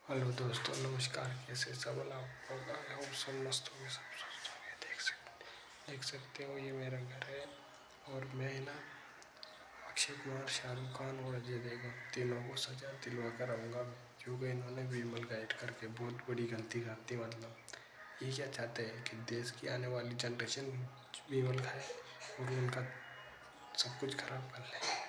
Hello दोस्तों, नमस्कार। कैसे सब लोग? और सब मस्त हो गए, सब स्वस्थ हो गए। देख सकते हो ये मेरा घर है और मैं ना अक्षय कुमार, शाहरुख खान और अजय देवगन तीनों को सजा दिलवा कर आऊँगा, क्योंकि इन्होंने विमल गाइड करके बहुत बड़ी गलती कर दी। मतलब ये क्या चाहते हैं कि देश की आने वाली जनरेशन विमल खाए और उनका सब कुछ खराब कर ले।